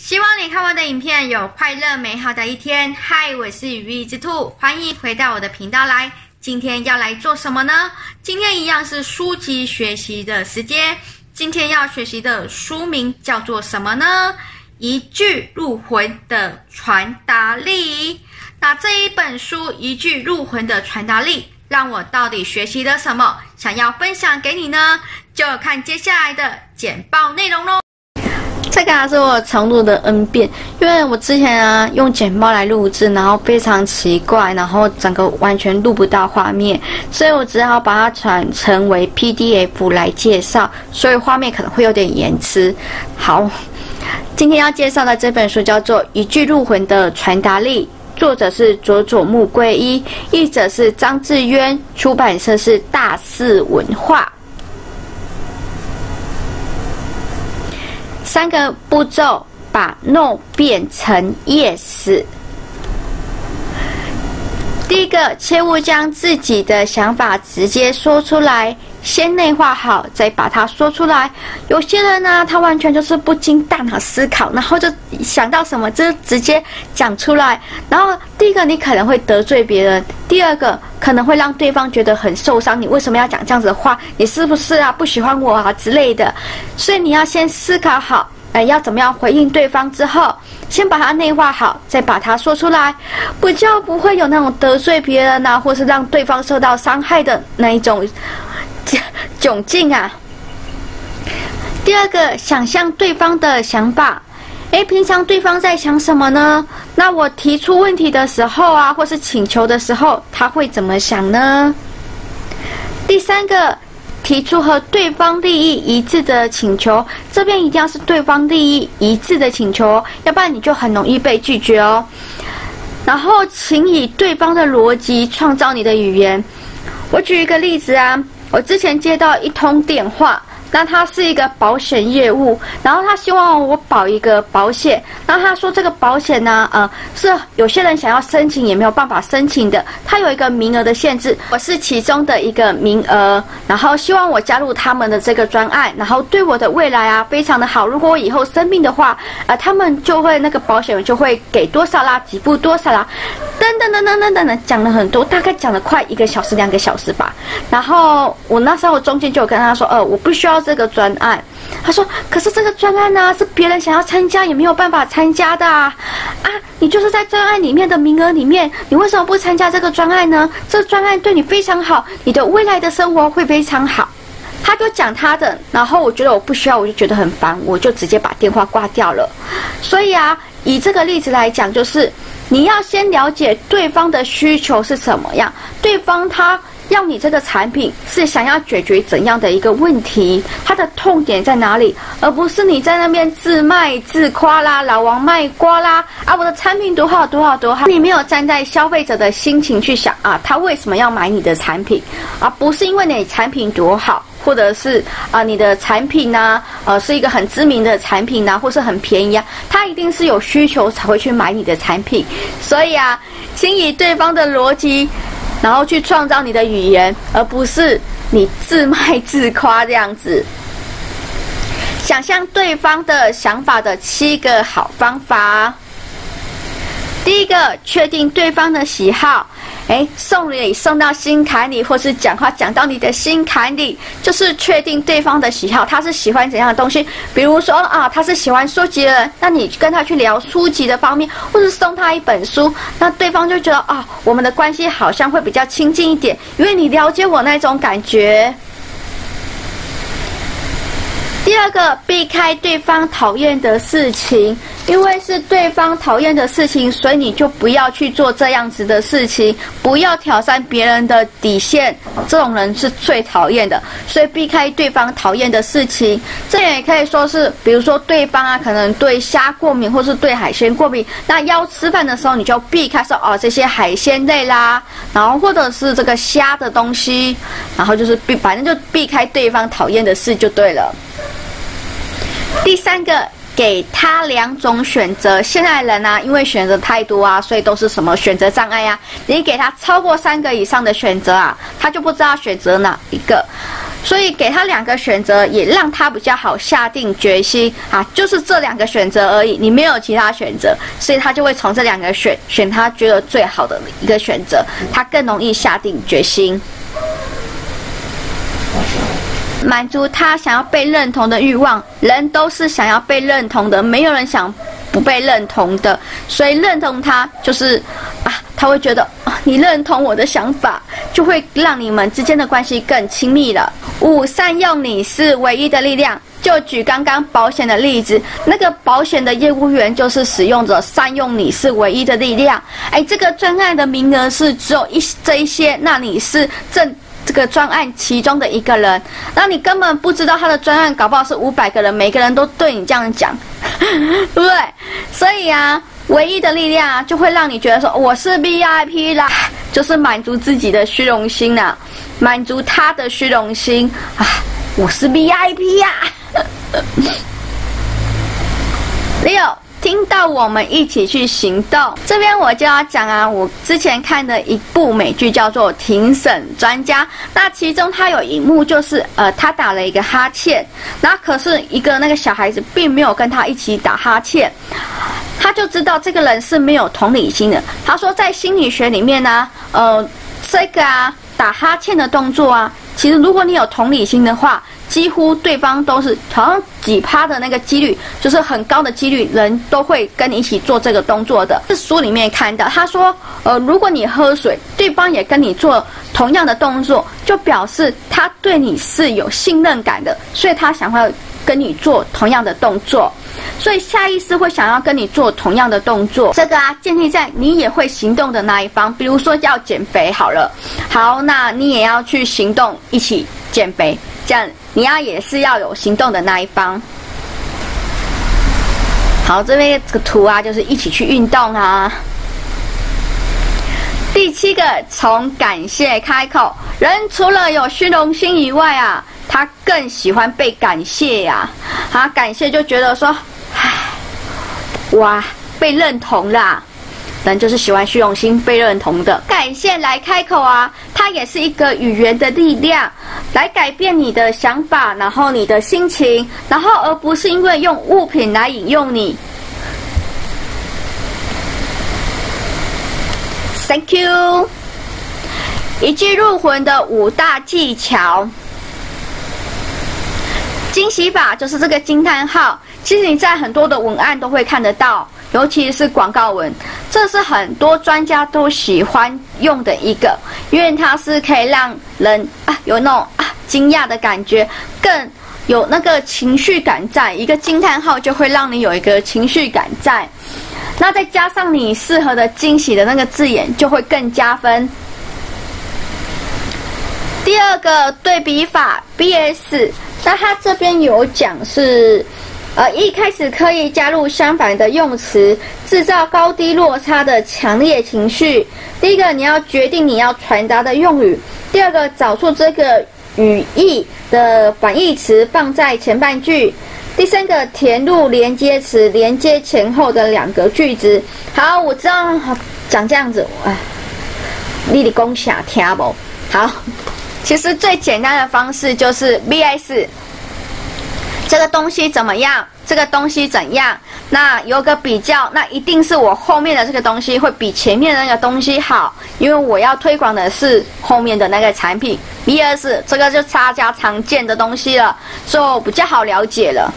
希望你看我的影片有快乐美好的一天。嗨，我是羽翼之兔，欢迎回到我的频道来。今天要来做什么呢？今天一样是书籍学习的时间。今天要学习的书名叫做什么呢？一句入魂的传达力。那这一本书一句入魂的传达力，让我到底学习了什么？想要分享给你呢？就看接下来的简报内容咯。这个是我重录的 N 遍，因为我之前用简报来录制，然后非常奇怪，然后整个完全录不到画面，所以我只好把它转成为 PDF 来介绍，所以画面可能会有点延迟。好，今天要介绍的这本书叫做《一句入魂的传达力》，作者是佐佐木圭一，译者是张志渊，出版社是大四文化。3个步骤把 No 变成 Yes。第一个，切勿将自己的想法直接说出来，先内化好，再把它说出来。有些人呢，他完全就是不经大脑思考，然后就想到什么就直接讲出来。然后第一个，你可能会得罪别人；第二个，可能会让对方觉得很受伤。你为什么要讲这样子的话？你是不是不喜欢我之类的？所以你要先思考好，要怎么样回应对方之后，先把它内化好，再把它说出来，比较不会有那种得罪别人或是让对方受到伤害的那一种窘境啊。第二个，想象对方的想法。平常对方在想什么呢？那我提出问题的时候或是请求的时候，他会怎么想呢？第三个，提出和对方利益一致的请求，这边一定要是对方利益一致的请求，要不然你就很容易被拒绝哦。然后，请以对方的逻辑创造你的语言。我举一个例子我之前接到一通电话，那他是一个保险业务，然后他希望我保一个保险，然后他说这个保险是有些人想要申请也没有办法申请的，他有一个名额的限制，我是其中的一个名额，然后希望我加入他们的这个专案，然后对我的未来非常的好，如果我以后生病的话，他们就会那个保险就会给多少啦，给付多少啦，等等，讲了很多，大概讲了快1个小时2个小时吧。然后我那时候中间就有跟他说，我不需要这个专案。他说，可是这个专案是别人想要参加也没有办法参加的你就是在专案里面的名额里面，你为什么不参加这个专案呢？这个专案对你非常好，你的未来的生活会非常好。他就讲他的，然后我觉得我不需要，我就觉得很烦，我就直接把电话挂掉了。所以以这个例子来讲，就是你要先了解对方的需求是什么样，对方他要你这个产品是想要解决怎样的一个问题，它的痛点在哪里，而不是你在那边自卖自夸啦，老王卖瓜啦，我的产品多好多好多好，你没有站在消费者的心情去想他为什么要买你的产品，不是因为你产品多好，或者是你的产品是一个很知名的产品或是很便宜他一定是有需求才会去买你的产品。所以请以对方的逻辑然后去创造你的语言，而不是你自卖自夸这样子。想象对方的想法的7个好方法。第一个，确定对方的喜好。送礼送到心坎里，或是讲话讲到你的心坎里，就是确定对方的喜好，他是喜欢怎样的东西。比如说他是喜欢书籍的人，那你跟他去聊书籍的方面，或是送他一本书，那对方就觉得我们的关系好像会比较亲近一点，因为你了解我那种感觉。第二个，避开对方讨厌的事情，因为是对方讨厌的事情，所以你就不要去做这样子的事情，不要挑战别人的底线，这种人是最讨厌的，所以避开对方讨厌的事情。这也可以说是，比如说对方可能对虾过敏，或是对海鲜过敏，那要吃饭的时候你就避开说这些海鲜类啦，然后或者是这个虾的东西，然后就是反正就避开对方讨厌的事就对了。第三个，给他2种选择。现在人因为选择太多所以都是什么选择障碍你给他超过3个以上的选择他就不知道选择哪一个。 所以给他2个选择，也让他比较好下定决心啊，就是这2个选择而已，你没有其他选择，所以他就会从这2个选他觉得最好的一个选择，他更容易下定决心。满足他想要被认同的欲望，人都是想要被认同的，没有人想不被认同的，所以认同他就是他会觉得你认同我的想法，就会让你们之间的关系更亲密了。5、善用你是唯一的力量。就举刚刚保险的例子，那个保险的业务员就是使用者善用你是唯一的力量。这个专案的名额是只有这一些，那你是这个专案其中的一个人，那你根本不知道他的专案搞不好是500个人，每个人都对你这样讲，对不对？所以唯一的力量就会让你觉得说我是 VIP 啦，就是满足自己的虚荣心啦，满足他的虚荣心我是 VIP 呀。6，听到我们一起去行动。这边我就要讲我之前看的一部美剧叫做《庭审专家》，那其中他有一幕就是他打了一个哈欠，那可是那个小孩子并没有跟他一起打哈欠，他就知道这个人是没有同理心的。他说在心理学里面这个打哈欠的动作其实如果你有同理心的话，几乎对方都是好像几%的那个几率，就是很高的几率，人都会跟你一起做这个动作的。是书里面看到，他说，如果你喝水，对方也跟你做同样的动作，就表示他对你是有信任感的，所以他想要跟你做同样的动作，所以下意识会想要跟你做同样的动作。这个建立在你也会行动的那一方，比如说要减肥好了，好，那你也要去行动，一起减肥，这样你也是要有行动的那一方。好，这边这个图就是一起去运动第7个，从感谢开口。人除了有虚荣心以外他更喜欢被感谢感谢就觉得说，哇，被认同啦。人就是喜欢虚荣心被认同的，感谢来开口它也是一个语言的力量，来改变你的想法，然后你的心情，然后而不是因为用物品来引诱你。Thank you。一句入魂的5大技巧。惊喜法就是这个惊叹号，其实你在很多的文案都会看得到，尤其是广告文，这是很多专家都喜欢用的一个，因为它是可以让人有那种惊讶的感觉，更有那个情绪感在。一个惊叹号就会让你有一个情绪感在，那再加上你适合的惊喜的那个字眼，就会更加分。第2个对比法 BS， 那它这边有讲是一开始刻意加入相反的用词，制造高低落差的强烈情绪。第一个，你要决定你要传达的用语；第2个，找出这个语义的反义词放在前半句；第3个，填入连接词，连接前后的2个句子。好，我知道讲这样子，你的讲啥听不？好，其实最简单的方式就是 BS。这个东西怎么样？这个东西怎样？那有个比较，那一定是我后面的这个东西会比前面的那个东西好，因为我要推广的是后面的那个产品。BS 这个就大家常见的东西了，就比较好了解了。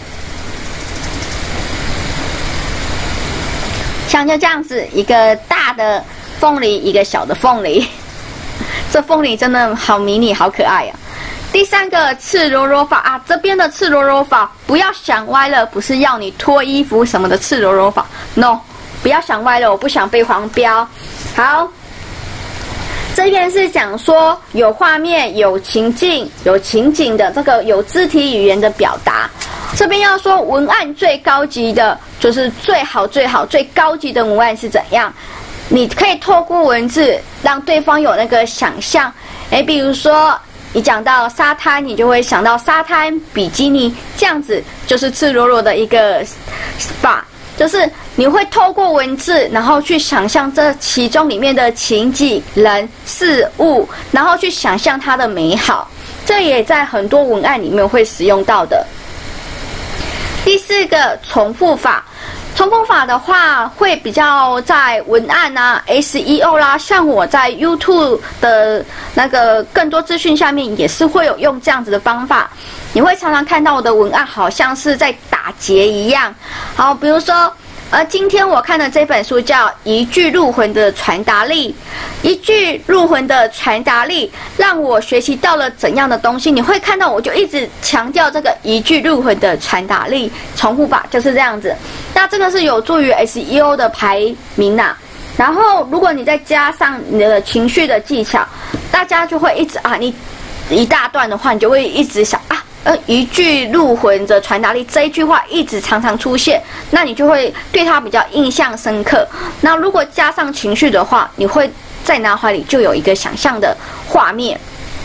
像就这样子，一个大的凤梨，一个小的凤梨，这凤梨真的好迷你，好可爱第3个赤裸裸法这边的赤裸裸法不要想歪了，不是要你脱衣服什么的赤裸裸法 ，no， 不要想歪了，我不想被黄标。好，这边是讲说有画面、有情境、有情景的这个有肢体语言的表达。这边要说文案最高级的，就是最好、最高级的文案是怎样？你可以透过文字让对方有那个想象，比如说。你讲到沙滩，你就会想到沙滩、比基尼，这样子就是赤裸裸的一个法，就是你会透过文字，然后去想象这其中里面的情景、人、事物，然后去想象它的美好。 这也在很多文案里面会使用到的。第4个，重复法。重复法的话，会比较在文案啊、SEO 啦，像我在 YouTube 的那个更多资讯下面也是会有用这样子的方法。你会常常看到我的文案好像是在打结一样。好，比如说，今天我看的这本书叫《一句入魂的传达力》，一句入魂的传达力让我学习到了怎样的东西？你会看到我就一直强调这个一句入魂的传达力，重复法就是这样子。那这个是有助于 SEO 的排名啊。然后如果你再加上你的情绪的技巧，大家就会一直你一大段的话，你就会一直想一句入魂的传达力这一句话一直常常出现，那你就会对它比较印象深刻。那如果加上情绪的话，你会在脑海里就有一个想象的画面。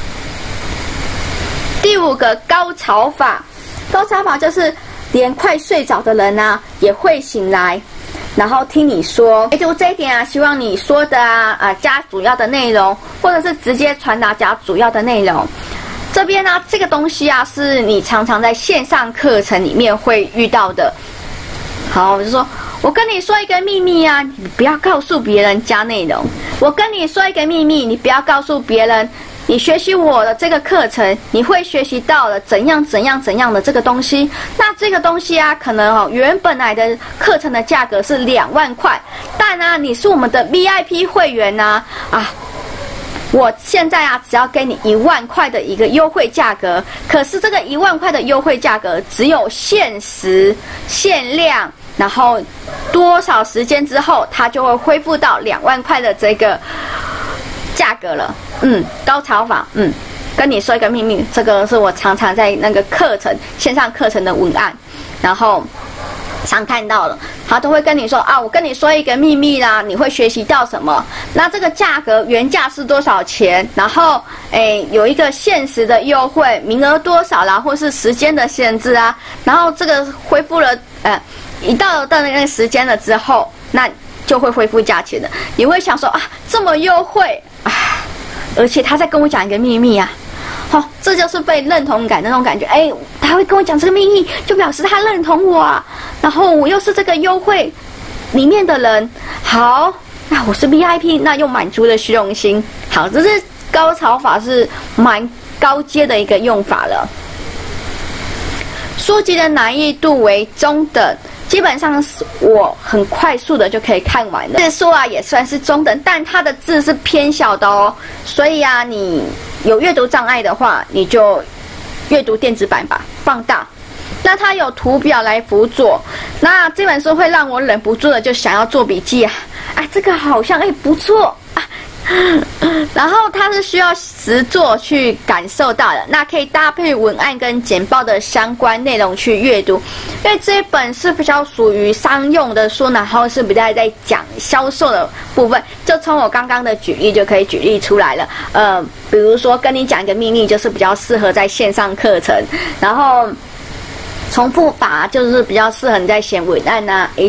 第5个，高潮法。高潮法就是连快睡着的人啊也会醒来，然后听你说，就这一点啊，希望你说的加主要的内容，或者是直接传达加主要的内容。这边呢，这个东西啊，是你常常在线上课程里面会遇到的。好，我就说，我跟你说一个秘密啊，你不要告诉别人加内容。我跟你说一个秘密，你不要告诉别人。你学习我的这个课程，你会学习到了怎样的这个东西。那这个东西啊，可能原本来的课程的价格是2万块，但呢，你是我们的 VIP 会员呢，我现在只要给你1万块的一个优惠价格。可是这个1万块的优惠价格只有限时、限量，然后多少时间之后，它就会恢复到2万块的这个价格了。高潮法。跟你说一个秘密，这个是我常常在那个线上课程的文案，然后常看到了，他都会跟你说我跟你说一个秘密啦，你会学习到什么？那这个价格原价是多少钱？然后有一个限时的优惠，名额多少啦，或是时间的限制啊。然后这个恢复了，一到那个时间了之后，那就会恢复价钱的。你会想说这么优惠而且他在跟我讲一个秘密啊。这就是被认同感的那种感觉。他会跟我讲这个秘密，就表示他认同我啊。然后我又是这个优惠里面的人，好，那我是 VIP， 那又满足了虚荣心。好，这是高潮法，是蛮高阶的一个用法了。书籍的难易度为中等，基本上是我很快速的就可以看完了。字数也算是中等，但它的字是偏小的哦，所以你有阅读障碍的话，你就阅读电子版吧，放大。那它有图表来辅佐，那这本书会让我忍不住的就想要做笔记这个好像不错然后它是需要实作去感受到的，那可以搭配文案跟简报的相关内容去阅读，因为这一本是比较属于商用的书，然后是比较在讲销售的部分，就从我刚刚的举例就可以举例出来了。比如说跟你讲一个秘密，就是比较适合在线上课程，然后重复法就是比较适合你在写文案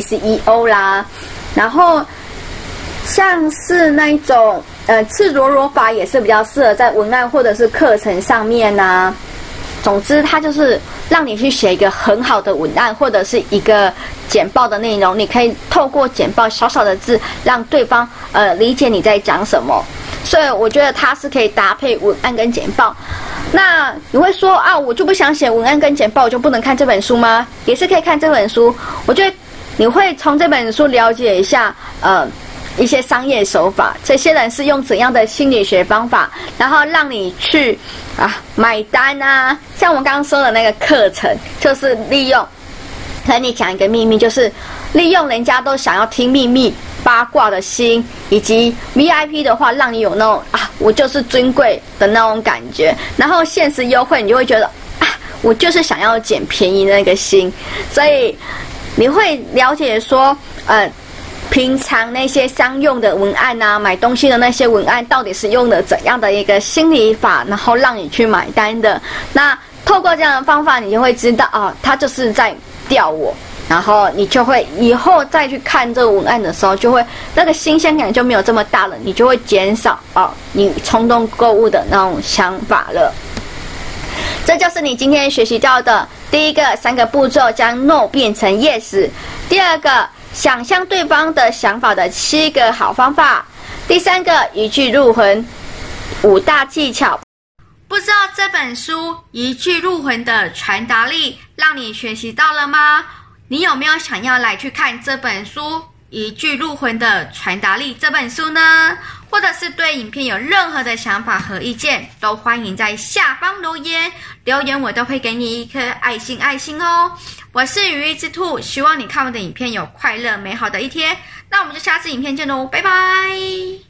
SEO 啦，然后像是那一种赤裸裸法也是比较适合在文案或者是课程上面总之它就是让你去写一个很好的文案或者是一个简报的内容，你可以透过简报小小的字让对方理解你在讲什么。所以我觉得它是可以搭配文案跟简报。那你会说我就不想写文案跟简报，我就不能看这本书吗？也是可以看这本书。我觉得你会从这本书了解一下一些商业手法，这些人是用怎样的心理学方法，然后让你去买单像我们刚刚说的那个课程，就是利用跟你讲一个秘密，就是利用人家都想要听秘密八卦的心，以及 VIP 的话让你有那种我就是尊贵的那种感觉，然后限时优惠你就会觉得我就是想要捡便宜的那个心。所以你会了解说平常那些商用的文案买东西的那些文案到底是用了怎样的一个心理法，然后让你去买单的。那透过这样的方法，你就会知道他就是在钓我，然后你就会以后再去看这个文案的时候，就会那个新鲜感就没有这么大了，你就会减少你冲动购物的那种想法了。 这就是你今天学习到的第一个3个步骤，将 no 变成 yes。第2个，想象对方的想法的7个好方法。第3个，一句入魂5大技巧。不知道这本书一句入魂的传达力让你学习到了吗？你有没有想要来去看这本书一句入魂的传达力这本书呢？或者是对影片有任何的想法和意见，都欢迎在下方留言，我都会给你一颗爱心哦。我是羽翼之兔，希望你看我的影片有快乐美好的一天。那我们就下次影片见喽，拜拜。